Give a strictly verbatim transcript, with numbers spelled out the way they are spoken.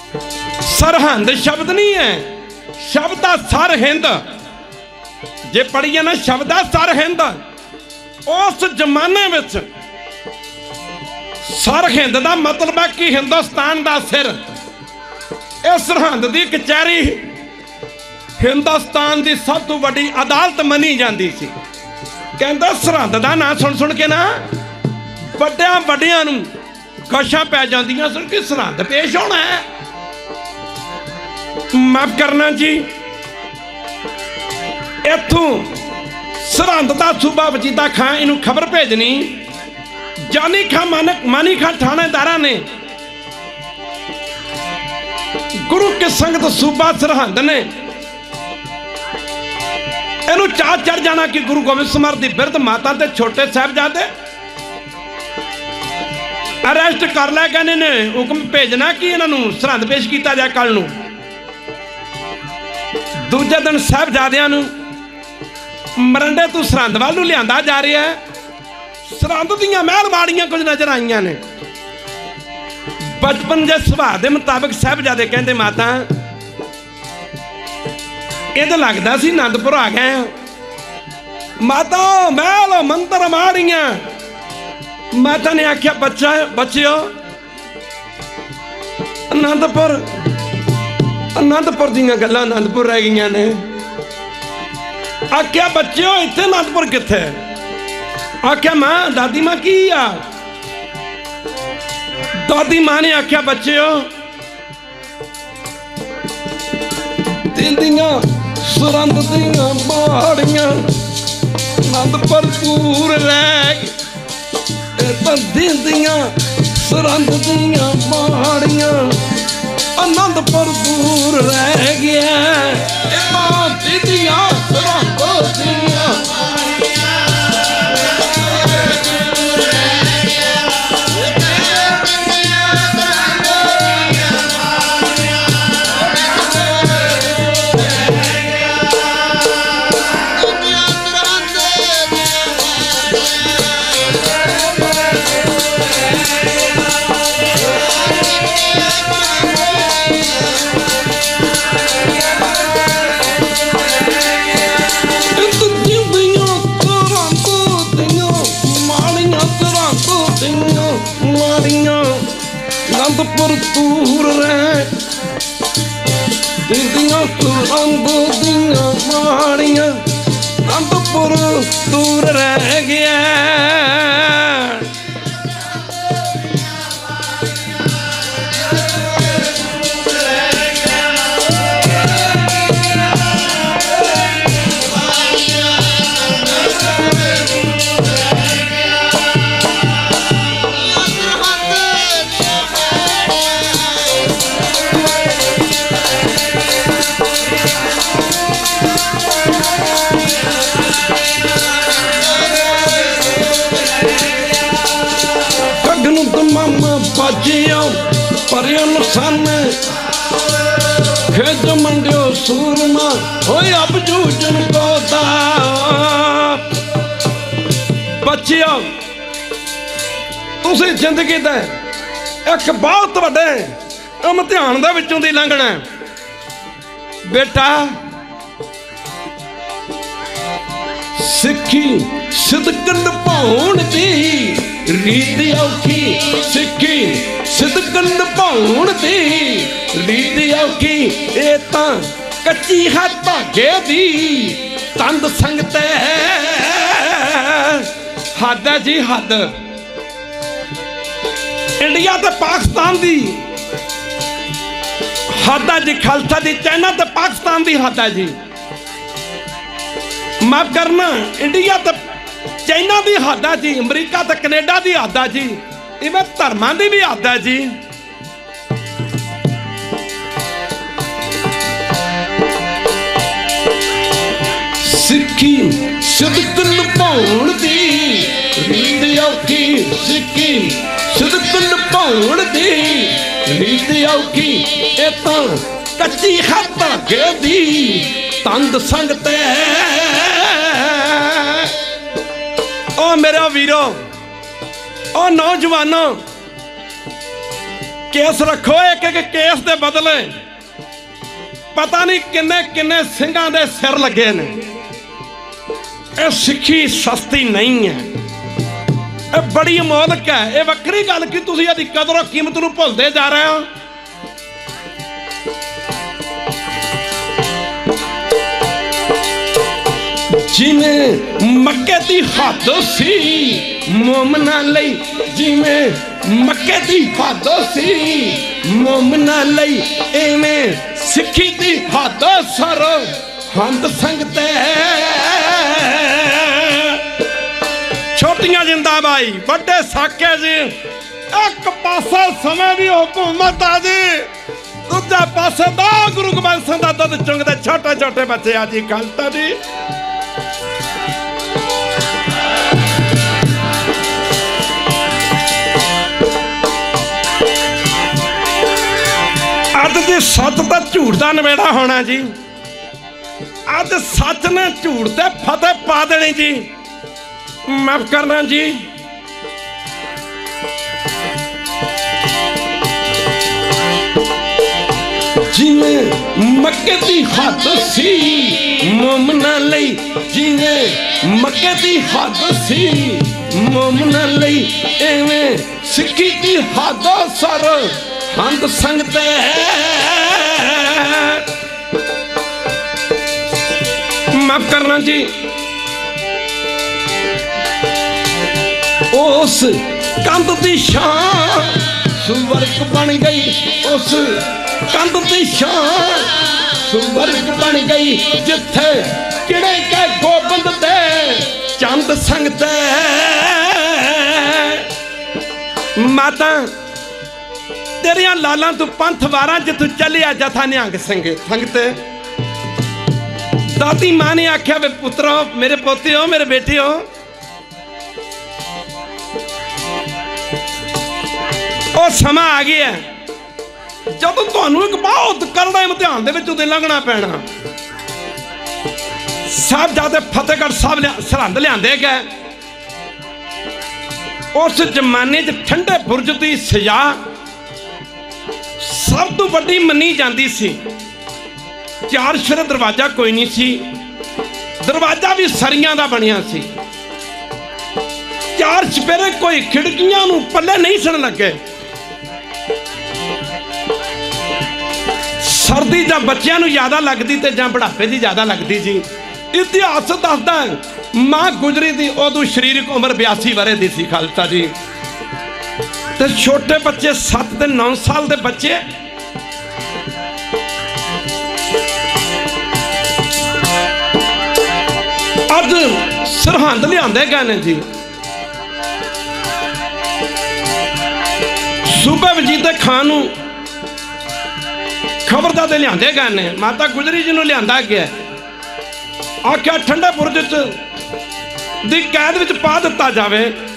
सरहंद शब्द नहीं है, शब्द आ सर हिंद। जे पढ़िए ना शब्द आ सर हिंद, उस जमाने विच सर हिंद का मतलब है कि हिंदुस्तान का सिर। इस सरहंद की कचहरी हिंदुस्तान की सब तो बड़ी अदालत मनी जाती सी। कहते सरहंद का नाम सुन सुन के ना बड़िया बड़िया गशां पै जांदियां सन कि सरहंद पेश होना है। माफ करना जी, इथों सरहंद का सूबा वजीदा खां इनू खबर भेजनी, जानी खां मानक मानी खां थानेदार ने गुरु के संगत सूबा सरहंद ने इनू चाह चढ़ जाना कि गुरु गोबिंद सिंह की बिरध माता ते छोटे साहिबजादे अरेस्ट कर लिया। कहने ने हुक्म भेजना कि इन्हों सरहंद पेश किया जाए कल नूं। दूजे दिन साहिबजादियां नूं मरंडे तू सरहंद वालू लिया जा रहा है। सरहंद दियां महलवाड़ियां कुछ नजर आईयां ने। बचपन के सुभाव के मुताबिक साहिबजादे कहते माता ये तो लगता सी आनंदपुर आ गए। माता महल मंत्र माड़ियां। माता ने आख्या बच्चा बच्चियो आनंदपुर आनंदपुर दीयां गल्लां आनंदपुर रह गई ने। आख्या बच्चियो इत्थे आनंदपुर कित्थे? आख्या मां दादी मां की आ? दादी मां ने आख्या बच्चियो दिंदियां सरहंद दियां माड़ियां आनंदपुर पूर रह दिंदियां सरहंद दियां माड़ियां आनंदपुर दूर रह गया। दिंदियां सरहंद दियां आनंदपुर दूर रह दिंदियां सरहंद दियां माड़ियां आनंदपुर दूर रह गया। परियों सामने खेज मंडियो सूरमा होए अब जूझन को दा। बच्चियों तुसी जिंदगी दे एक बहुत वड्डे इम्तिहान दे विचों दी लंघना। बेटा सिक्खी सिदक निभाउण दी रीत औखी, सिक्खी सिदक निभाउण दी रीत औखी। ये तां कच्ची है धागे दी तंद संगते हद है जी हद। इंडिया ते पाकिस्तान दी हद है जी, खालसा दी चाइना ते पाकिस्तान दी हद है जी। माफ करना इंडिया ते चाइना की हद है जी, अमरीका ते कनेडा की हद है जी, इवें धर्मां की भी हद है जी। सिक्खी सिदक निभाउण दी रीत औखी, सिक्खी सिदक निभाउण दी रीत औखी। ये तां कच्ची है धागे दी तंद संगते। ओ मेरा वीरो, ओ नौजवानों, केस रखो, एक एक केस दे बदले पता नहीं किन्ने किन्ने सिंघां दे सिर लगे ने। ये सिक्खी सस्ती नहीं है, ये बड़ी अमोलक है। ये वक्री गल कि तुसीं इहदी कदर कीमत नूं भुलदे जा रहे हो। जिवें मक्के दी हद सी मोमना लई, जिवें मक्के दी हद सी मोमना लई, इवें सिक्खी दी हद सर हंद संगते। छोटियां जिंदाबाई, बड़े साके जी। एक पासा समय दी हुकूमत आ जी, दूजा पासे दा गुरु गोबिंद सिंह दा दुध चुंगदे छोटे छोटे बच्चे आ जी। गलत जी। अज जी सच तो झूठ का नवेड़ा होना जी। अज सच ने झूठ ते फतेह पा देनी जी। माफ करना जी। जिवें मक्के दी हद सी मोमना लई, जिवें मक्के दी हद सी मोमना लई, इवें सिक्खी दी हद सर हंद संगते। माफ करना जी। उस कंध दी शान सुवर्ग बन गई, उस कंध दी शान सुवर्ग बन गई, जिथे किड़े के गोबिंद दे चंद संगते। माता तेरिया लालां तू पंथ वारा च तू चलिया जथा निहंग संगे संगते। दादी मां ने आख्या वे पुत्रो, मेरे पोते हो, मेरे बेटे हो, और समा आ गया जब तुहानू एक बहुत करड़ा इम्तिहान दे विच लंघना पैना। साहबजादे फतेहगढ़ साहब सरहंद लिआंदे गए। उस जमाने च ठंडे बुरज की सजा सब तो वड्डी मनी जाती सी। चार सिर दरवाजा कोई नहीं सी, दरवाजा भी सरियां दा बनिया सी। चार चपेरे कोई खिड़कियां नूं पल्ले नहीं सन लगे। सर्दी जां बच्चियां नूं ज्यादा लगती ते जां बुढ़ापे की ज्यादा लगती जी। इतिहास दसदा मां गुजरी दी उदों शरीरक उम्र बयासी वरे दी सी खालसा जी। ते छोटे बच्चे सत्त ते नौ साल के बच्चे अज सरहंद लिआंदे गए ने जी। सूबे वजीदे खान नूं खबरदार लिआंदे गए ने। माता गुजरी जी नूं लिआंदा गया, आख्या ठंडे बुरज च दी कैद विच पा दिता जावे।